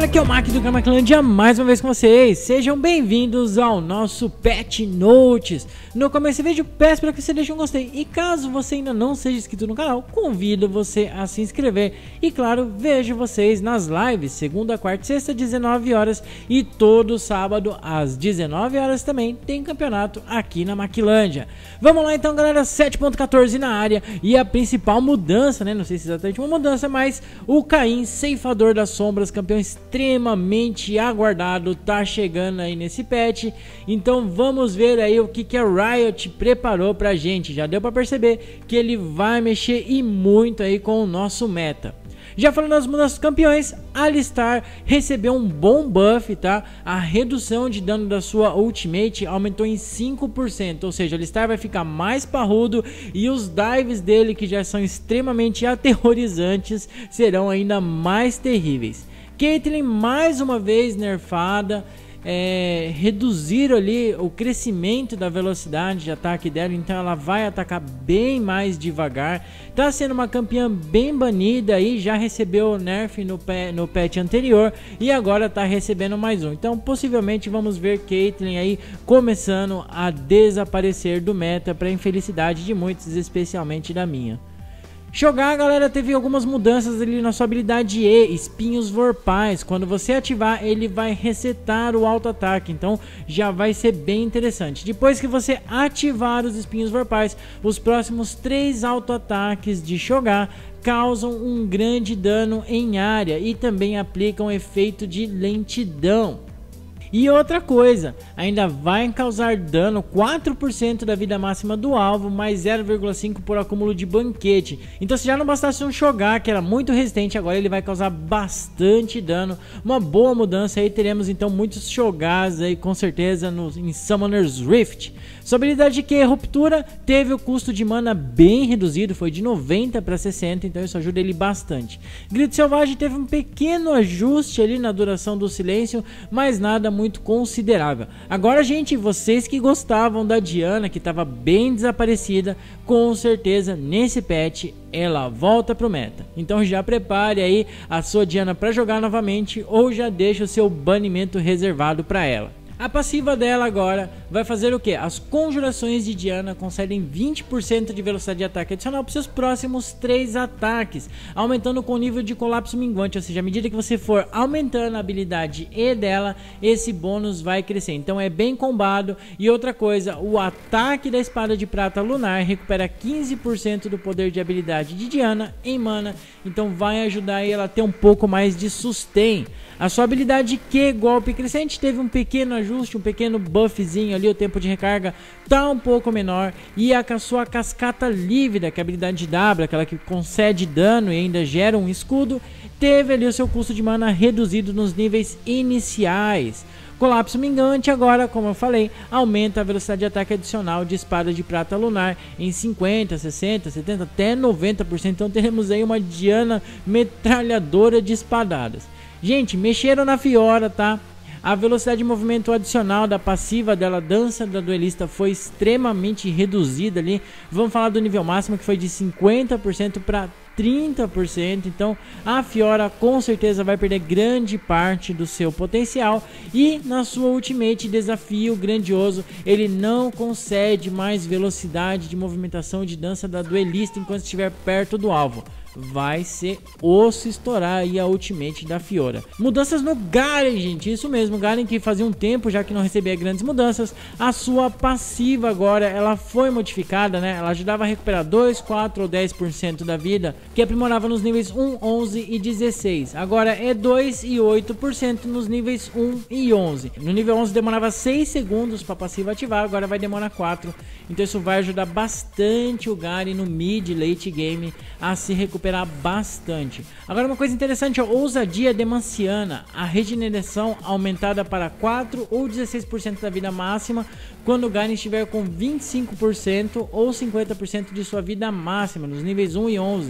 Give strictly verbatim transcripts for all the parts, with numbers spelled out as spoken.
galera, aqui é o Mac do Gamaclândia, mais uma vez com vocês. Sejam bem-vindos ao nosso Patch Notes. No começo desse vídeo, peço para que você deixe um gostei. E caso você ainda não seja inscrito no canal, convido você a se inscrever. E claro, vejo vocês nas lives, segunda, quarta e sexta, dezenove horas. E todo sábado, às dezenove horas também, tem campeonato aqui na Maclândia. Vamos lá então, galera, sete ponto quatorze na área. E a principal mudança, né, não sei se é exatamente uma mudança, mas o Caim, Ceifador das Sombras, campeão extremamente aguardado, tá chegando aí nesse patch. Então vamos ver aí o que, que a Riot preparou pra gente. Já deu pra perceber que ele vai mexer e muito aí com o nosso meta. Já falando das mudanças dos campeões, Alistar recebeu um bom buff, tá? A redução de dano da sua ultimate aumentou em cinco por cento, ou seja, Alistar vai ficar mais parrudo e os dives dele, que já são extremamente aterrorizantes, serão ainda mais terríveis. Caitlyn mais uma vez nerfada, é, reduziram ali o crescimento da velocidade de ataque dela, então ela vai atacar bem mais devagar. Tá sendo uma campeã bem banida e já recebeu nerf no, no patch anterior e agora tá recebendo mais um. Então possivelmente vamos ver Caitlyn aí começando a desaparecer do meta, para infelicidade de muitos, especialmente da minha. Shogar, galera, teve algumas mudanças ali na sua habilidade E, Espinhos Vorpais. Quando você ativar, ele vai resetar o auto-ataque, então já vai ser bem interessante. Depois que você ativar os Espinhos Vorpais, os próximos três auto-ataques de Shogar causam um grande dano em área e também aplicam efeito de lentidão. E outra coisa, ainda vai causar dano quatro por cento da vida máxima do alvo, mais zero vírgula cinco por acúmulo de banquete. Então se já não bastasse um Shogar, que era muito resistente, agora ele vai causar bastante dano. Uma boa mudança aí, teremos então muitos Shogars aí com certeza no, em Summoner's Rift. Sua habilidade Q, Ruptura, teve o custo de mana bem reduzido, foi de noventa para sessenta, então isso ajuda ele bastante. Grito Selvagem teve um pequeno ajuste ali na duração do silêncio, mas nada muito muito considerável. Agora, gente, vocês que gostavam da Diana, que estava bem desaparecida, com certeza nesse patch ela volta pro meta. Então já prepare aí a sua Diana para jogar novamente ou já deixa o seu banimento reservado para ela. A passiva dela agora vai fazer o que? As conjurações de Diana concedem vinte por cento de velocidade de ataque adicional para seus próximos três ataques, aumentando com o nível de colapso minguante, ou seja, à medida que você for aumentando a habilidade E dela, esse bônus vai crescer. Então é bem combado. E outra coisa, o ataque da espada de prata lunar recupera quinze por cento do poder de habilidade de Diana em mana, então vai ajudar ela a ter um pouco mais de sustain. A sua habilidade Q, golpe crescente, teve um pequeno ajuste, um pequeno buffzinho ali, o tempo de recarga tá um pouco menor. E a sua cascata lívida, que é a habilidade de W, aquela que concede dano e ainda gera um escudo, teve ali o seu custo de mana reduzido nos níveis iniciais. Colapso Mingante agora, como eu falei, aumenta a velocidade de ataque adicional de espada de prata lunar em cinquenta, sessenta, setenta, até noventa por cento. Então teremos aí uma Diana metralhadora de espadadas. Gente, mexeram na Fiora, tá? A velocidade de movimento adicional da passiva dela, Dança da Duelista, foi extremamente reduzida ali. Vamos falar do nível máximo, que foi de cinquenta por cento para trinta por cento. Então a Fiora com certeza vai perder grande parte do seu potencial. E na sua ultimate, Desafio Grandioso, ele não concede mais velocidade de movimentação de Dança da Duelista enquanto estiver perto do alvo. Vai ser osso estourar aí a ultimate da Fiora. Mudanças no Garen, gente, isso mesmo, Garen que fazia um tempo já que não recebia grandes mudanças. A sua passiva agora, ela foi modificada, né? Ela ajudava a recuperar dois, quatro ou dez por cento da vida, que aprimorava nos níveis um, onze e dezesseis. Agora é dois e oito por cento nos níveis um e onze. No nível onze demorava seis segundos para a passiva ativar, agora vai demorar quatro. Então isso vai ajudar bastante o Garen no mid late game a se recuperar bastante. Agora uma coisa interessante, ó, ousadia demanciana, a regeneração aumentada para quatro ou dezesseis por cento da vida máxima quando o Garen estiver com vinte e cinco por cento ou cinquenta por cento de sua vida máxima nos níveis um e onze.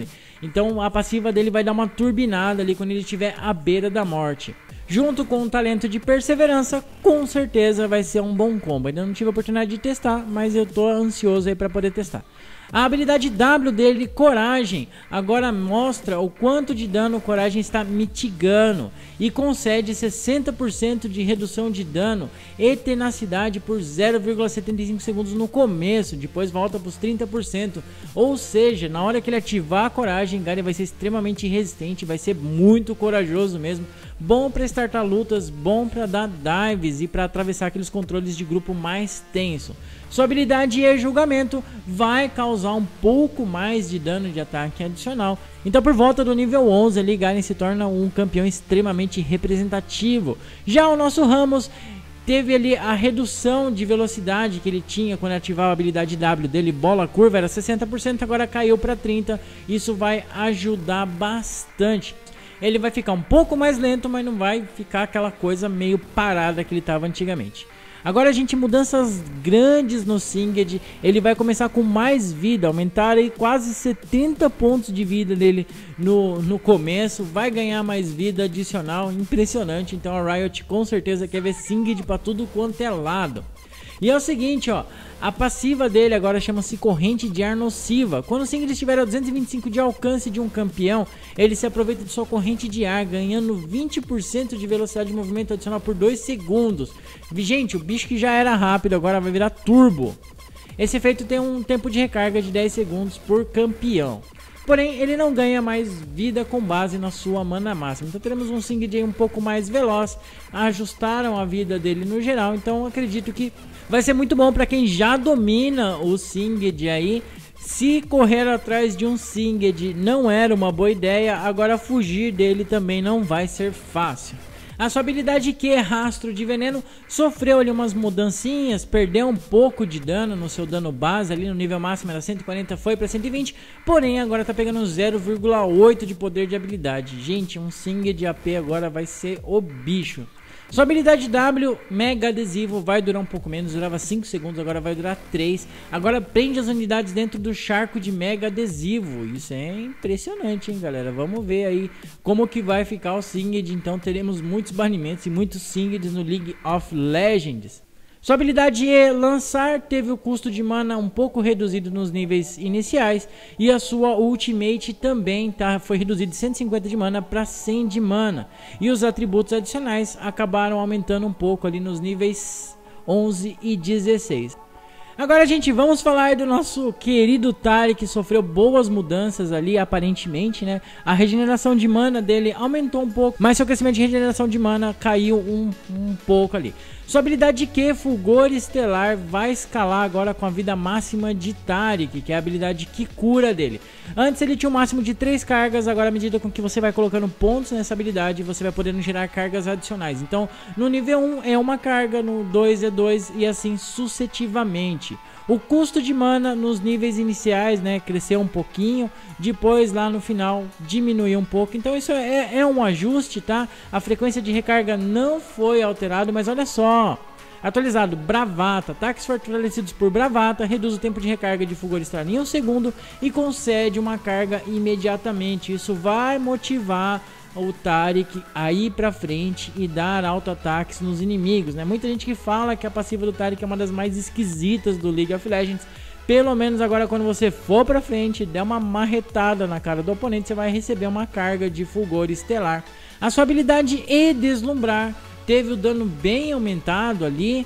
Então a passiva dele vai dar uma turbinada ali quando ele estiver à beira da morte. Junto com o talento de perseverança, com certeza vai ser um bom combo. Ainda não tive a oportunidade de testar, mas eu tô ansioso aí para poder testar. A habilidade W dele, Coragem, agora mostra o quanto de dano Coragem está mitigando e concede sessenta por cento de redução de dano e tenacidade por zero vírgula setenta e cinco segundos no começo, depois volta para os trinta por cento, ou seja, na hora que ele ativar a Coragem, Garen vai ser extremamente resistente, vai ser muito corajoso mesmo, bom para startar lutas, bom para dar dives e para atravessar aqueles controles de grupo mais tenso. Sua habilidade é Julgamento, vai causar um pouco mais de dano de ataque adicional. Então por volta do nível onze ali, Garen se torna um campeão extremamente representativo. Já o nosso Rammus teve ali a redução de velocidade que ele tinha quando ativava a habilidade W dele, bola curva, era sessenta por cento, agora caiu para trinta por cento. Isso vai ajudar bastante. Ele vai ficar um pouco mais lento, mas não vai ficar aquela coisa meio parada que ele estava antigamente. Agora, gente, mudanças grandes no Singed. Ele vai começar com mais vida, aumentar aí quase setenta pontos de vida dele no, no começo. Vai ganhar mais vida adicional, impressionante. Então a Riot com certeza quer ver Singed para tudo quanto é lado. E é o seguinte, ó, a passiva dele agora chama-se Corrente de Ar Nociva. Quando o Singed estiver a duzentos e vinte e cinco de alcance de um campeão, ele se aproveita de sua corrente de ar, ganhando vinte por cento de velocidade de movimento adicional por dois segundos. Gente, o bicho que já era rápido agora vai virar turbo. Esse efeito tem um tempo de recarga de dez segundos por campeão. Porém, ele não ganha mais vida com base na sua mana máxima. Então teremos um Singed aí um pouco mais veloz. Ajustaram a vida dele no geral. Então acredito que vai ser muito bom para quem já domina o Singed aí. Se correr atrás de um Singed não era uma boa ideia, agora fugir dele também não vai ser fácil. A sua habilidade Q, Rastro de Veneno, sofreu ali umas mudancinhas, perdeu um pouco de dano no seu dano base, ali no nível máximo era cento e quarenta, foi para cento e vinte, porém agora tá pegando zero vírgula oito de poder de habilidade. Gente, um Singed A P agora vai ser o bicho. Sua habilidade W, Mega Adesivo, vai durar um pouco menos, durava cinco segundos, agora vai durar três. Agora prende as unidades dentro do charco de Mega Adesivo. Isso é impressionante, hein, galera? Vamos ver aí como que vai ficar o Singed. Então teremos muitos banimentos e muitos Singeds no League of Legends. Sua habilidade E, Lançar, teve o custo de mana um pouco reduzido nos níveis iniciais. E a sua Ultimate também tá, foi reduzido de cento e cinquenta de mana para cem de mana. E os atributos adicionais acabaram aumentando um pouco ali nos níveis onze e dezesseis. Agora, gente, vamos falar aí do nosso querido Taric, que sofreu boas mudanças ali, aparentemente, né? A regeneração de mana dele aumentou um pouco, mas seu crescimento de regeneração de mana caiu um, um pouco ali. Sua habilidade Q, Fulgor Estelar, vai escalar agora com a vida máxima de Taric, que é a habilidade que cura dele. Antes ele tinha um máximo de três cargas, agora à medida com que você vai colocando pontos nessa habilidade, você vai podendo gerar cargas adicionais. Então, no nível um é uma carga, no dois é dois e assim sucessivamente. O custo de mana nos níveis iniciais, né, cresceu um pouquinho, depois lá no final diminuiu um pouco, então isso é, é um ajuste, tá? A frequência de recarga não foi alterada, mas olha só, atualizado, Bravata, ataques fortalecidos por Bravata, reduz o tempo de recarga de Fulgor Estelar em um segundo e concede uma carga imediatamente. Isso vai motivar o Taric a ir pra frente e dar auto-ataques nos inimigos, né? Muita gente que fala que a passiva do Taric é uma das mais esquisitas do League of Legends. Pelo menos agora quando você for pra frente, der uma marretada na cara do oponente, você vai receber uma carga de Fulgor Estelar. A sua habilidade E, Deslumbrar, teve o dano bem aumentado ali.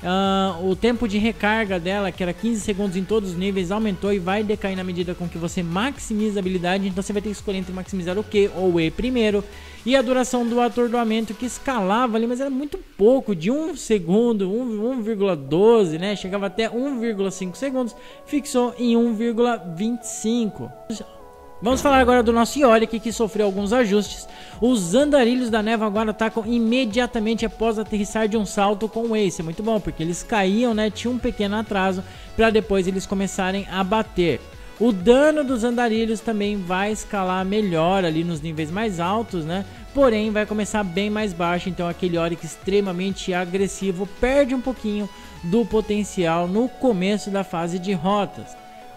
Uh, o tempo de recarga dela, que era quinze segundos em todos os níveis, aumentou e vai decair na medida com que você maximiza a habilidade. Então você vai ter que escolher entre maximizar o Q ou o E primeiro. E a duração do atordoamento, que escalava ali, mas era muito pouco, de um segundo, um vírgula doze, né? Chegava até um vírgula cinco segundos, fixou em um vírgula vinte e cinco. Vamos falar agora do nosso Yorick, que sofreu alguns ajustes. Os andarilhos da névoa agora atacam imediatamente após aterrissar de um salto com o Ace. É muito bom, porque eles caíam, né? Tinha um pequeno atraso para depois eles começarem a bater. O dano dos andarilhos também vai escalar melhor ali nos níveis mais altos, né? Porém vai começar bem mais baixo, então aquele Yorick extremamente agressivo perde um pouquinho do potencial no começo da fase de rotas.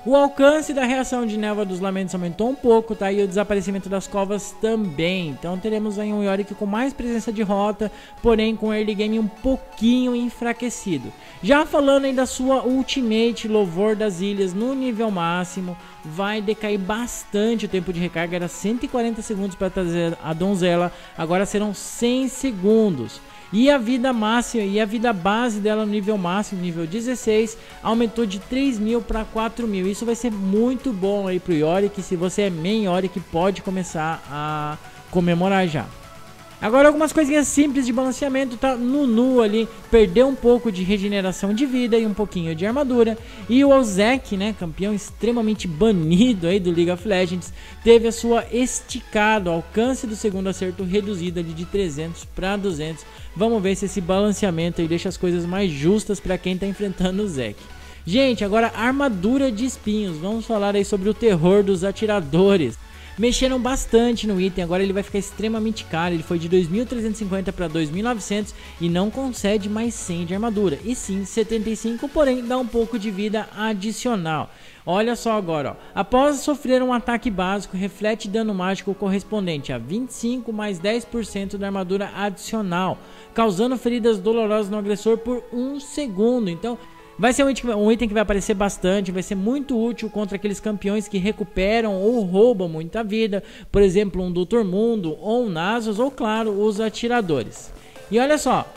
O alcance da reação de névoa dos lamentos aumentou um pouco, tá? E o desaparecimento das covas também. Então teremos aí um Yorick com mais presença de rota, porém com early game um pouquinho enfraquecido. Já falando aí da sua ultimate, Louvor das Ilhas, no nível máximo, vai decair bastante o tempo de recarga. Era cento e quarenta segundos para trazer a donzela, agora serão cem segundos. E a vida máxima e a vida base dela no nível máximo, nível dezesseis, aumentou de três mil para quatro mil. Isso vai ser muito bom aí pro Yorick. Se você é main Yorick, pode começar a comemorar já. Agora algumas coisinhas simples de balanceamento, tá? Nunu ali perdeu um pouco de regeneração de vida e um pouquinho de armadura. E o Ozek, né, campeão extremamente banido aí do League of Legends, teve a sua esticada, o alcance do segundo acerto reduzido ali de trezentos para duzentos. Vamos ver se esse balanceamento aí deixa as coisas mais justas para quem tá enfrentando o Zek. Gente, agora armadura de espinhos, vamos falar aí sobre o terror dos atiradores. Mexeram bastante no item, agora ele vai ficar extremamente caro. Ele foi de dois mil trezentos e cinquenta para dois mil e novecentos e não concede mais cem de armadura, e sim setenta e cinco, porém dá um pouco de vida adicional. Olha só agora, ó. Após sofrer um ataque básico, reflete dano mágico correspondente a vinte e cinco mais dez por cento da armadura adicional, causando feridas dolorosas no agressor por um segundo. Então vai ser um item, um item que vai aparecer bastante, vai ser muito útil contra aqueles campeões que recuperam ou roubam muita vida, por exemplo um doutor Mundo ou um Nasus, ou claro, os atiradores. E olha só,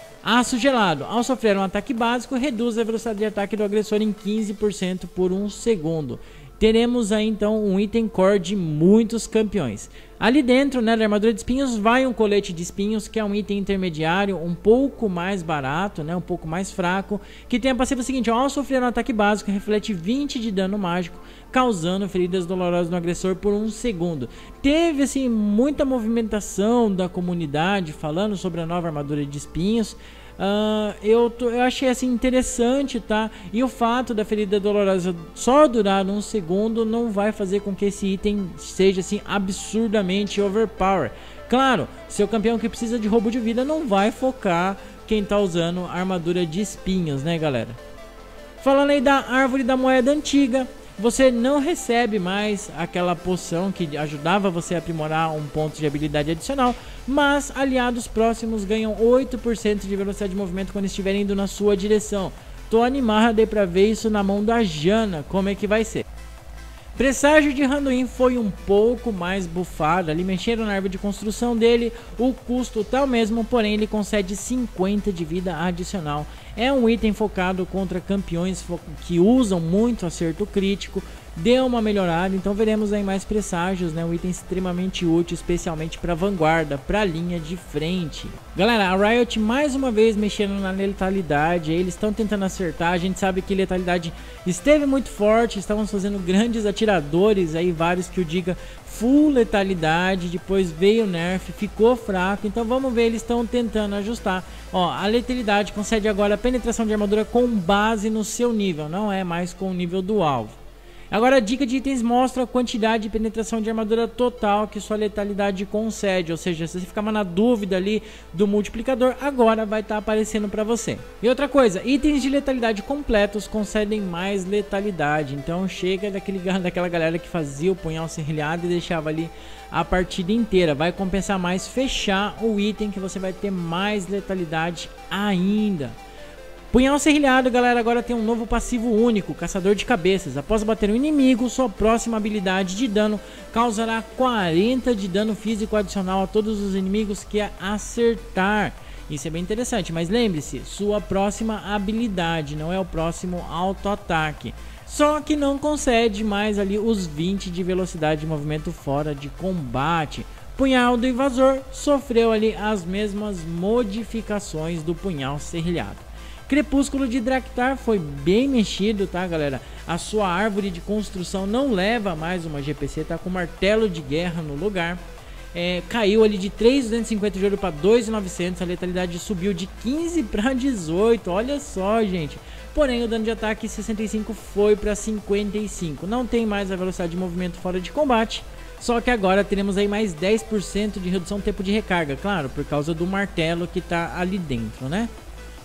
aço gelado, ao sofrer um ataque básico, reduz a velocidade de ataque do agressor em quinze por cento por um segundo. Teremos aí então um item core de muitos campeões. Ali dentro, né, da armadura de espinhos, vai um colete de espinhos, que é um item intermediário, um pouco mais barato, né, um pouco mais fraco, que tem a passiva seguinte: ao sofrer um ataque básico, reflete vinte de dano mágico, causando feridas dolorosas no agressor por um segundo. Teve assim muita movimentação da comunidade falando sobre a nova armadura de espinhos. Uh, eu, tô, eu achei assim interessante, tá? E o fato da ferida dolorosa só durar um segundo não vai fazer com que esse item seja assim absurdamente overpower. Claro, seu campeão que precisa de roubo de vida não vai focar quem tá usando armadura de espinhos, né, galera? Falando aí da árvore da moeda antiga, você não recebe mais aquela poção que ajudava você a aprimorar um ponto de habilidade adicional, mas aliados próximos ganham oito por cento de velocidade de movimento quando estiverem indo na sua direção. Tô animado aí pra ver isso na mão da Jana, como é que vai ser. Presságio de Randuin foi um pouco mais bufado, ali mexeram na árvore de construção dele, o custo tá o mesmo, porém ele concede cinquenta de vida adicional. É um item focado contra campeões fo que usam muito acerto crítico, deu uma melhorada, então veremos aí mais presságios, né? Um item extremamente útil, especialmente para vanguarda, para linha de frente. Galera, a Riot mais uma vez mexendo na letalidade, eles estão tentando acertar, a gente sabe que letalidade esteve muito forte, estávamos fazendo grandes atiradores, aí vários que o diga full letalidade, depois veio o nerf, ficou fraco, então vamos ver, eles estão tentando ajustar. Ó, a letalidade concede agora a penetração de armadura com base no seu nível, não é mais com o nível do alvo. Agora a dica de itens mostra a quantidade de penetração de armadura total que sua letalidade concede, ou seja, se você ficava na dúvida ali do multiplicador, agora vai estar tá aparecendo para você. E outra coisa, itens de letalidade completos concedem mais letalidade, então chega daquele, daquela galera que fazia o punhal serrilhado e deixava ali a partida inteira, vai compensar mais fechar o item que você vai ter mais letalidade ainda. Punhal serrilhado, galera, agora tem um novo passivo único, Caçador de Cabeças. Após bater um inimigo, sua próxima habilidade de dano causará quarenta de dano físico adicional a todos os inimigos que acertar. Isso é bem interessante, mas lembre-se, sua próxima habilidade, não é o próximo auto-ataque. Só que não concede mais ali os vinte de velocidade de movimento fora de combate. Punhal do Invasor sofreu ali as mesmas modificações do Punhal Serrilhado. Crepúsculo de Draktar foi bem mexido, tá, galera? A sua árvore de construção não leva mais uma G P C, tá com martelo de guerra no lugar. É, caiu ali de três mil duzentos e cinquenta de ouro para dois mil e novecentos, a letalidade subiu de quinze para dezoito, olha só, gente. Porém, o dano de ataque sessenta e cinco foi para cinquenta e cinco. Não tem mais a velocidade de movimento fora de combate, só que agora teremos aí mais dez por cento de redução do tempo de recarga, claro, por causa do martelo que tá ali dentro, né?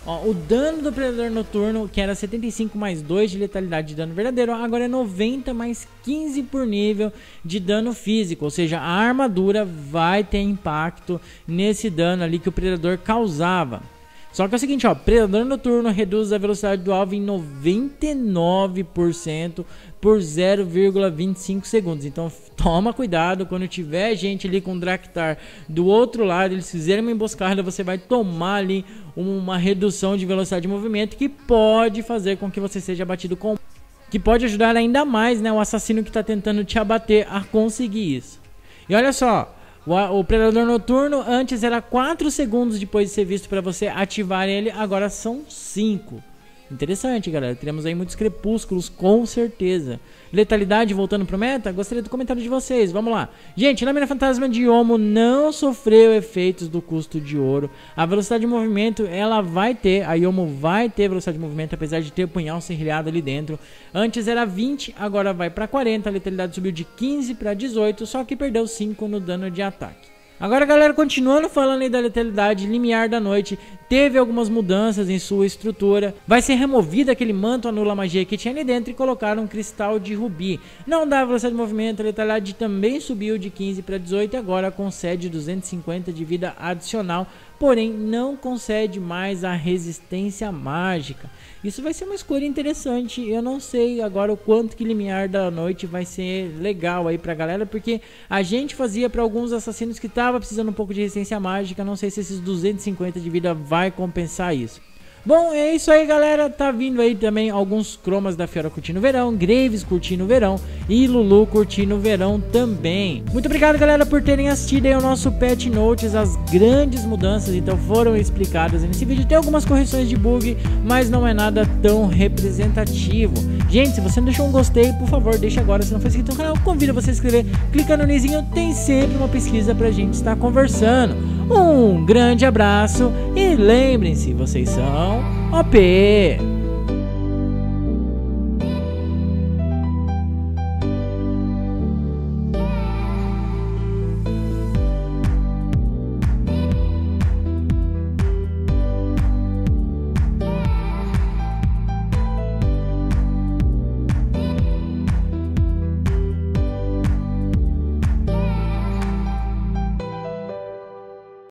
Ó, o dano do Predador Noturno, que era setenta e cinco mais dois de letalidade de dano verdadeiro, agora é noventa mais quinze por nível de dano físico. Ou seja, a armadura vai ter impacto nesse dano ali que o Predador causava. Só que é o seguinte, ó, Predador Noturno reduz a velocidade do alvo em noventa e nove por cento por zero vírgula vinte e cinco segundos. Então toma cuidado quando tiver gente ali com Draktar do outro lado, eles fizerem uma emboscada, você vai tomar ali uma redução de velocidade de movimento que pode fazer com que você seja abatido com... que pode ajudar ainda mais, né, o assassino que está tentando te abater a conseguir isso. E olha só, O, o Predador Noturno antes era quatro segundos depois de ser visto para você ativar ele, agora são cinco. Interessante, galera. Teremos aí muitos crepúsculos, com certeza. Letalidade, voltando pro meta, gostaria do comentário de vocês. Vamos lá. Gente, Lâmina Fantasma de Yomo não sofreu efeitos do custo de ouro. A velocidade de movimento, ela vai ter. A Yomo vai ter velocidade de movimento, apesar de ter o punhal serrilhado ali dentro. Antes era vinte, agora vai para quarenta. A letalidade subiu de quinze para dezoito, só que perdeu cinco no dano de ataque. Agora, galera, continuando falando aí da letalidade, Limiar da Noite teve algumas mudanças em sua estrutura. Vai ser removido aquele manto anula magia que tinha ali dentro e colocar um cristal de rubi. Não dá velocidade de movimento, a letalidade também subiu de quinze para dezoito e agora concede duzentos e cinquenta de vida adicional, porém não concede mais a resistência mágica. Isso vai ser uma escolha interessante. Eu não sei agora o quanto que Limiar da Noite vai ser legal aí pra galera, porque a gente fazia para alguns assassinos que tava precisando um pouco de resistência mágica. Não sei se esses duzentos e cinquenta de vida vai compensar isso. Bom, é isso aí, galera. Tá vindo aí também alguns cromas da Fiora curtindo o verão, Graves curtindo o verão e Lulu curtindo o verão também. Muito obrigado, galera, por terem assistido aí o nosso Patch Notes. As grandes mudanças então foram explicadas nesse vídeo. Tem algumas correções de bug, mas não é nada tão representativo. Gente, se você não deixou um gostei, por favor, deixa agora. Se não for inscrito no canal, convido você a se inscrever. Clica no nizinho, tem sempre uma pesquisa pra gente estar conversando. Um grande abraço e lembrem-se, vocês são O P.